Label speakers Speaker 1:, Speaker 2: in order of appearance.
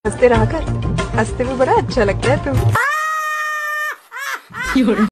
Speaker 1: हंसते रहा कर, हंसते में बड़ा अच्छा लगता है तू।